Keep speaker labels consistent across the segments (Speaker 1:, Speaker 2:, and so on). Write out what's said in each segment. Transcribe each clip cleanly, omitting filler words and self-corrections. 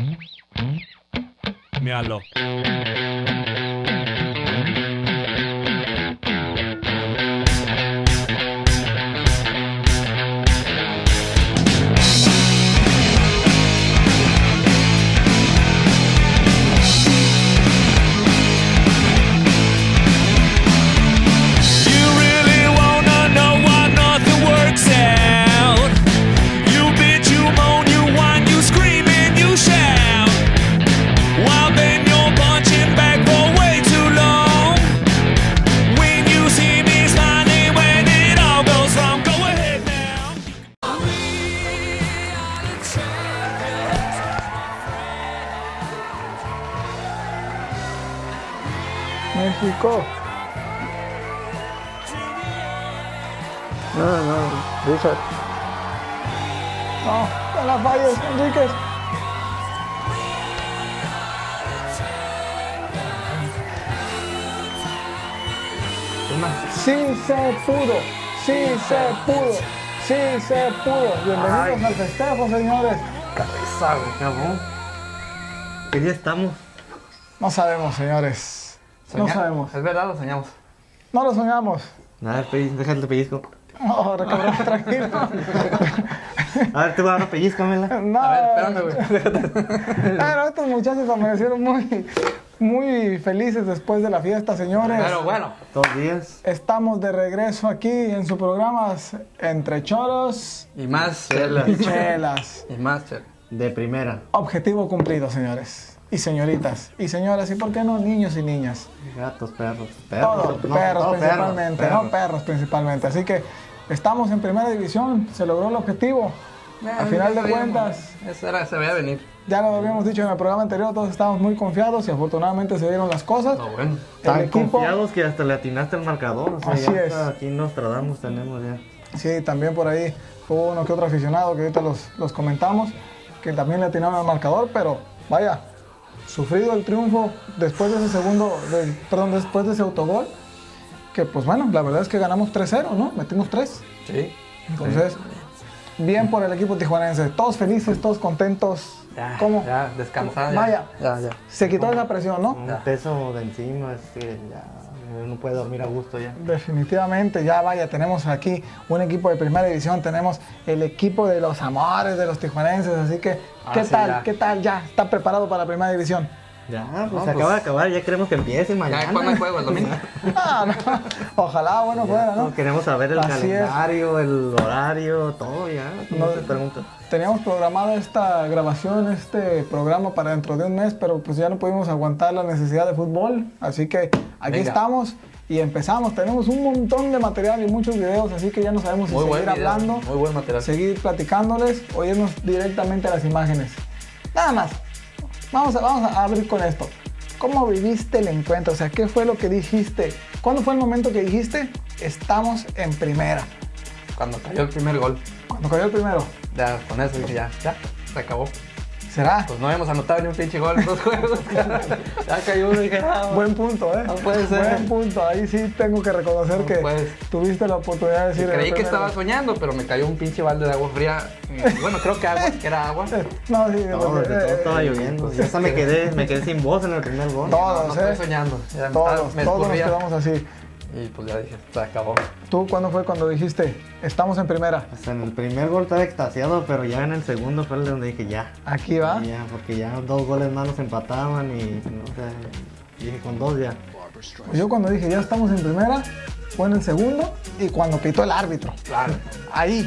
Speaker 1: Míralo.
Speaker 2: México. No, Richard. No la falles, Enríquez. Sí se pudo, sí se pudo, sí se pudo. Bienvenidos al festejo, señores.
Speaker 3: Cabeza, cabrón. ¿Qué día estamos?
Speaker 2: No sabemos, señores. No sabemos.
Speaker 3: ¿Es verdad o soñamos?
Speaker 2: No lo soñamos.
Speaker 3: Nada, déjate el pellizco.
Speaker 2: No, cabrón, tranquilo.
Speaker 3: A ver, te voy a dar un pellizco, Mela.
Speaker 2: No.
Speaker 3: A ver, espérame, güey.
Speaker 2: Bueno, estos muchachos amanecieron muy felices después de la fiesta, señores.
Speaker 3: Pero bueno, 2 días.
Speaker 2: Estamos de regreso aquí en su programa Entre Choros
Speaker 3: Y más
Speaker 2: y Chelas.
Speaker 3: Y más chelas. De primera.
Speaker 2: Objetivo cumplido, señores. Y señoritas. Y señoras, y por qué no niños y niñas.
Speaker 3: Gatos, perros.
Speaker 2: Todo,
Speaker 3: No,
Speaker 2: perros
Speaker 3: todo
Speaker 2: principalmente, no perros principalmente. Así que estamos en primera división, se logró el objetivo. A final de cuentas,
Speaker 3: se veía venir.
Speaker 2: ya lo habíamos dicho en el programa anterior, todos estábamos muy confiados y afortunadamente se dieron las cosas.
Speaker 3: No, bueno.
Speaker 2: El
Speaker 3: Tan
Speaker 2: equipo-
Speaker 3: confiados que hasta le atinaste el marcador. O sea,
Speaker 2: Así
Speaker 3: ya
Speaker 2: es.
Speaker 3: Aquí Nostradamus tenemos ya.
Speaker 2: Sí, también por ahí hubo uno que otro aficionado que ahorita los comentamos, que también le atinaron al marcador, pero vaya, sufrido el triunfo después de ese después de ese autogol, que pues bueno, la verdad es que ganamos 3-0, ¿no? Metimos 3.
Speaker 3: Sí.
Speaker 2: Entonces, bien por el equipo tijuanense, todos felices, todos contentos.
Speaker 3: Ya,
Speaker 2: ¿Cómo?
Speaker 3: ya, descansar.
Speaker 2: Vaya,
Speaker 3: Ya.
Speaker 2: se quitó esa presión, ¿no?
Speaker 3: Un peso de encima, ya no puede dormir a gusto ya.
Speaker 2: Definitivamente, ya vaya, tenemos aquí un equipo de primera división, tenemos el equipo de los amores de los tijuanenses, así que, ¿qué
Speaker 3: sí,
Speaker 2: tal?
Speaker 3: ya.
Speaker 2: ¿Qué tal? Ya, ¿está preparado para la primera división?
Speaker 3: Ya, pues
Speaker 4: No,
Speaker 3: se acaba de acabar, ya queremos que empiece mañana.
Speaker 4: Ya, ¿cuándo hay juego? ¿El domingo?
Speaker 2: Ah, no, ojalá, bueno, fuera, ¿no?
Speaker 3: No, queremos saber el
Speaker 2: Así es.
Speaker 3: calendario, el horario, todo ya. No
Speaker 2: No,
Speaker 3: se pregunta.
Speaker 2: Teníamos programada esta grabación, este programa para dentro de un mes, pero pues ya no pudimos aguantar la necesidad de fútbol, así que aquí
Speaker 4: Venga.
Speaker 2: estamos y empezamos. Tenemos un montón de material y muchos videos, así que ya no sabemos si
Speaker 4: Muy buen
Speaker 2: seguir
Speaker 4: video,
Speaker 2: hablando,
Speaker 4: muy buen material.
Speaker 2: seguir platicándoles o irnos directamente a las imágenes. Nada más, vamos a abrir con esto. ¿Cómo viviste el encuentro? O sea, ¿qué fue lo que dijiste? ¿Cuándo fue el momento que dijiste, estamos en primera?
Speaker 4: Cuando cayó el primer gol.
Speaker 2: Cuando cayó el primero.
Speaker 4: Ya, con eso dije, ya, se acabó.
Speaker 2: ¿Será?
Speaker 4: Pues no habíamos anotado ni un pinche gol en 2 juegos. Ya cayó uno y dije,
Speaker 2: Buen punto, ¿eh?
Speaker 4: No puede ser.
Speaker 2: Buen punto. Ahí sí tengo que reconocer
Speaker 4: No
Speaker 2: que
Speaker 4: puedes.
Speaker 2: tuviste la oportunidad de decir... en el
Speaker 4: creí que
Speaker 2: primero.
Speaker 4: estaba soñando, pero me cayó un pinche balde de agua fría. Bueno, creo que era agua.
Speaker 2: No, sí,
Speaker 3: No,
Speaker 2: porque,
Speaker 3: desde todo estaba lloviendo. Ya hasta me quedé sin voz en el primer gol.
Speaker 2: Todos,
Speaker 4: No estoy soñando. Ya me
Speaker 2: todos nos
Speaker 4: escurría.
Speaker 2: quedamos así.
Speaker 4: Y pues ya dije, se acabó.
Speaker 2: ¿Tú cuándo fue cuando dijiste, estamos en primera?
Speaker 3: Pues en el primer gol estaba extasiado, pero ya en el segundo fue el donde dije ya.
Speaker 2: Aquí va.
Speaker 3: Ya, porque ya 2 goles más nos empataban y no sé. Dije con 2 ya.
Speaker 2: Pues yo cuando dije, ya estamos en primera, fue en el segundo y cuando pitó el árbitro.
Speaker 4: Claro.
Speaker 2: Ahí.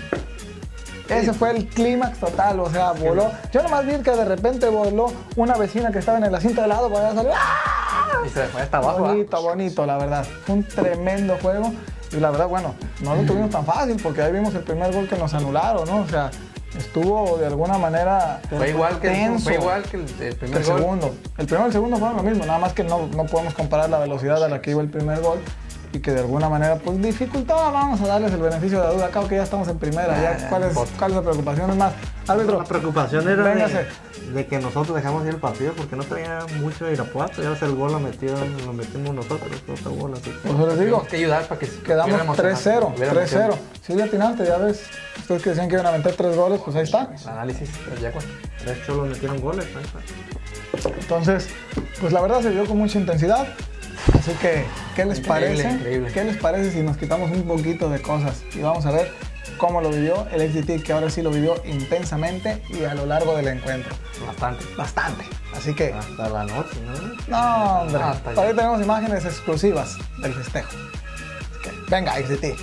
Speaker 2: Ese fue el clímax total, o sea, voló. Yo nomás vi que de repente voló una vecina que estaba en el asiento de lado, para allá salir. ¡Ah!
Speaker 4: Y se fue hasta abajo.
Speaker 2: Bonito, bonito, la verdad. Fue un tremendo juego. Y la verdad, bueno, no lo tuvimos tan fácil porque ahí vimos el primer gol que nos anularon, ¿no? O sea, estuvo de alguna manera
Speaker 4: Fue igual que
Speaker 2: tenso
Speaker 4: el primer
Speaker 2: el
Speaker 4: gol.
Speaker 2: segundo. El primero y el segundo fueron lo mismo, nada más que no podemos comparar la velocidad a la que iba el primer gol. y que de alguna manera pues dificultaba, vamos a darles el beneficio de la duda, acá que ya estamos en primera, ya ¿cuál es la preocupación? Es más, árbitro,
Speaker 3: La preocupación era
Speaker 2: véngase.
Speaker 3: de que nosotros dejamos ir el partido porque no traía mucho Irapuato. Ya ves, el gol lo metimos nosotros, otro gol así.
Speaker 2: Pues les digo,
Speaker 4: Tenemos que ayudar para que
Speaker 2: quedamos
Speaker 4: hubiéramos
Speaker 2: 3-0,
Speaker 4: hubiera emoción.
Speaker 2: 3-0. Sí, le atinaste, ya ves. Ustedes que decían que iban a meter 3 goles, pues ahí está.
Speaker 4: El análisis del Yagua.
Speaker 3: 3 cholos metieron goles. Ahí está.
Speaker 2: Entonces, pues la verdad se vio con mucha intensidad. Así que, ¿qué les parece?
Speaker 4: Increíble.
Speaker 2: ¿Qué les parece si nos quitamos un poquito de cosas? Y vamos a ver cómo lo vivió el XDT, que ahora sí lo vivió intensamente y a lo largo del encuentro.
Speaker 4: Bastante.
Speaker 2: Bastante. Así que,
Speaker 3: Hasta la noche, ¿no?
Speaker 2: no, hombre.
Speaker 4: Hasta allá.
Speaker 2: Todavía tenemos imágenes exclusivas del festejo. Así que, venga, XDT.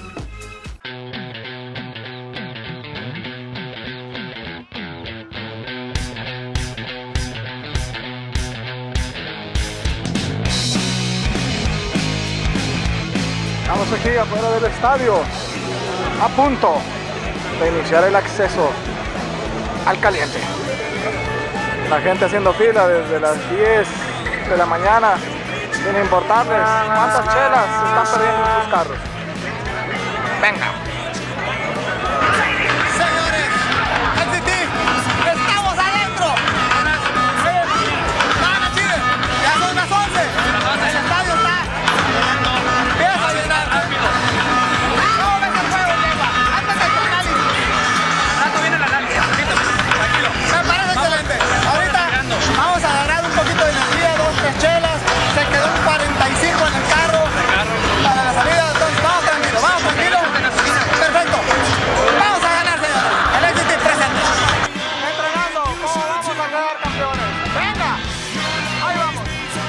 Speaker 2: Estamos aquí afuera del estadio, a punto de iniciar el acceso al caliente. La gente haciendo fila desde las 10 de la mañana, sin importarles cuántas chelas se están perdiendo en sus carros. Venga.
Speaker 1: Señores, XDT, estamos adentro. Gana Chile, ya son las 11. El estadio está. Empieza a llenar. ¿Cómo ves el juego, Lengua? Antes de tu análisis.
Speaker 5: Rato viene el análisis, tranquilo.
Speaker 1: Me parece excelente. Ahorita vamos a agarrar un poquito de energía, 2, 3 chelas. Se quedó un 45 en el carro para la salida. Entonces vamos tranquilos, vamos tranquilos. Perfecto. Vamos a ganar, señores. El XDT presente. Entrenando, ¿cómo vamos a quedar campeones? Venga. Ahí vamos.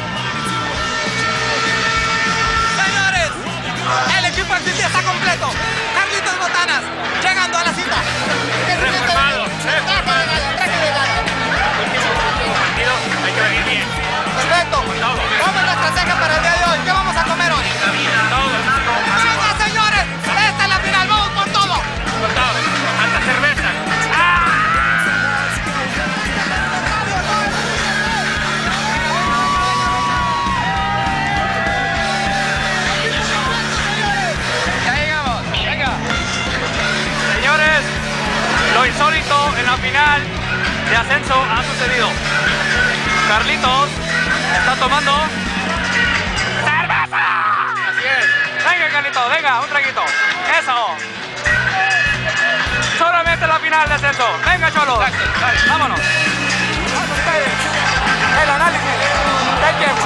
Speaker 1: Señores, el equipo XDT está completo. Carlitos Botanas, llegando a la cita.
Speaker 5: Reformado.
Speaker 1: Traje de gala.
Speaker 5: Partido, hay que venir bien.
Speaker 1: Perfecto. ¿Cómo es la estrategia para el día de hoy? ¿Qué vamos a comer hoy?
Speaker 5: Todo,
Speaker 1: ¡Venga, señores! ¡Esta es la final! ¡Vamos por todo!
Speaker 5: con todo. Hasta cerveza.
Speaker 1: Ya llegamos.
Speaker 5: Venga. Señores, lo insólito en la final de ascenso ha sucedido. Carlitos está tomando cerveza. Así es. Venga, Carlitos, venga, un traguito. Eso. Solamente la final de ascenso. Venga, Cholos. Vámonos. Con ustedes. El análisis del tiempo.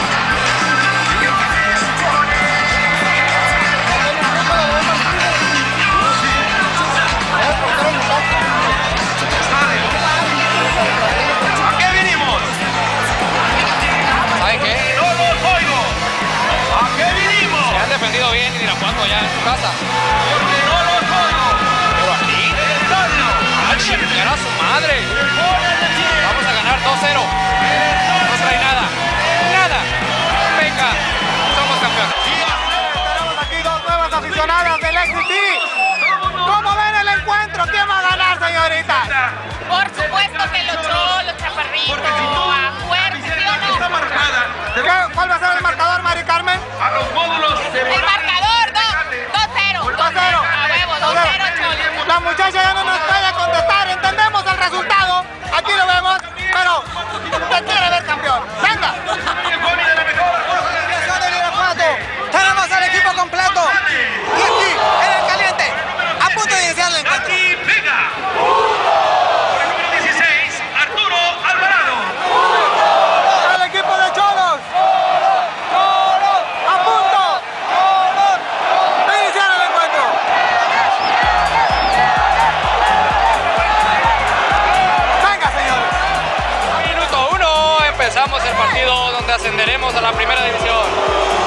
Speaker 5: ¿A qué vinimos?
Speaker 4: ¿Saben qué?
Speaker 5: ¡No los oigo! ¿A qué vinimos?
Speaker 4: Se han defendido bien y Irapuato ya en su casa.
Speaker 5: Porque no los oigo.
Speaker 4: Pero aquí,
Speaker 5: ¡El estadio!
Speaker 4: ¡a chingar a su madre! Vamos a ganar 2-0. No trae nada. Nada. Venga, somos campeones.
Speaker 1: Tenemos aquí 2 nuevas aficionadas del XDT. ¿Cómo ven el encuentro? ¿Quién va a ganar, señorita?
Speaker 6: Por supuesto que los cholos, chaparritos, a fuerza, ¿sí o no?
Speaker 1: ¿Cuál va a ser el marcador, Mari Carmen?
Speaker 5: A los módulos de
Speaker 6: El marcador, 2-0.
Speaker 1: 2-0.
Speaker 6: A huevo, 2-0, cholos.
Speaker 1: La muchacha ya no nos puede contestar. Entendemos el resultado. Aquí lo vemos. Pero usted quiere ver campeón. ¡Venga! Tenemos el equipo completo. Y aquí, en el caliente, a punto de iniciar el encuentro.
Speaker 5: Aquí, venga. Por el número 16, Arturo Alvarado.
Speaker 1: El equipo de Cholos. A punto de iniciar el encuentro. Venga, señores.
Speaker 4: Minuto 1, empezamos el partido donde ascenderemos a la primera división.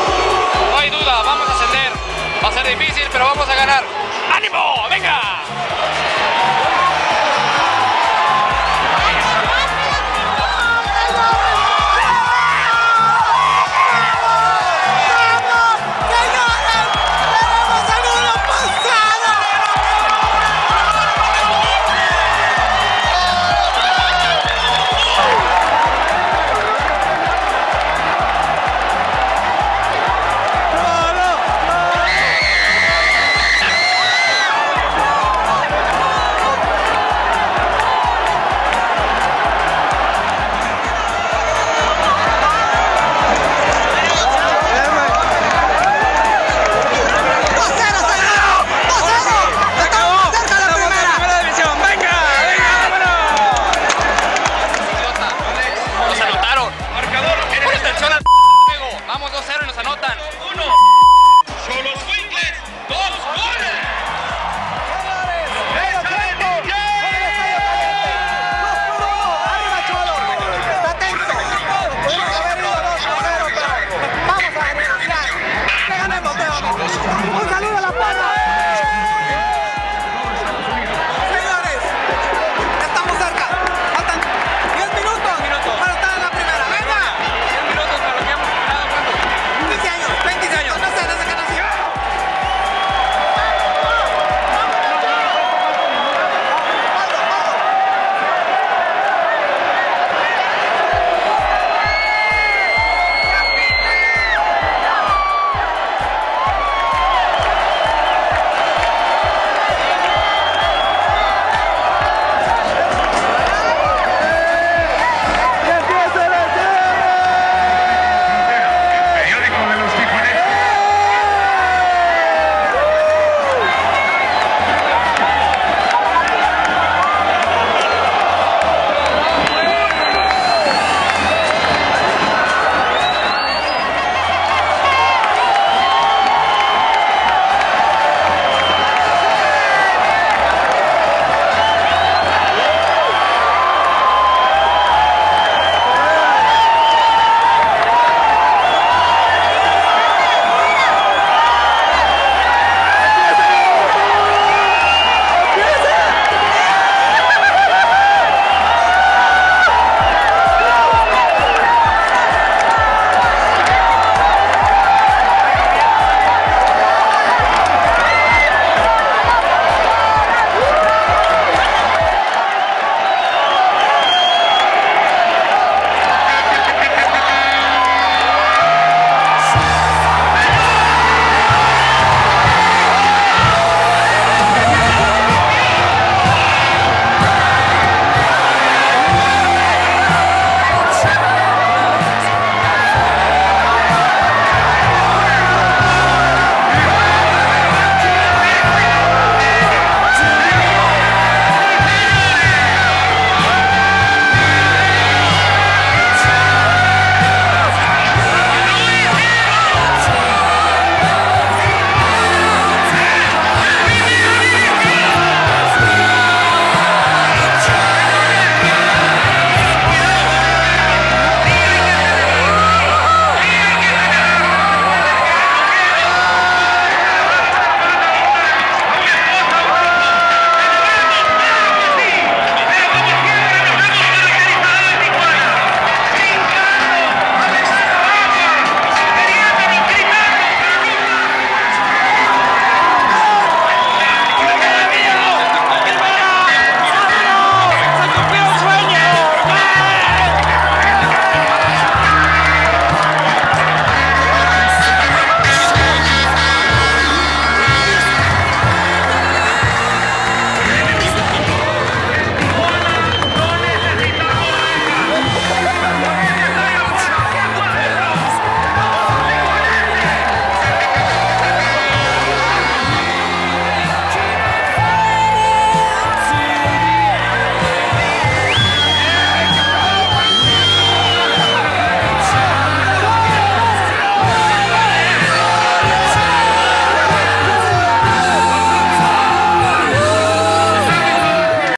Speaker 4: No hay duda, vamos a ascender. Va a ser difícil, pero vamos a ganar. ¡Ánimo! ¡Venga!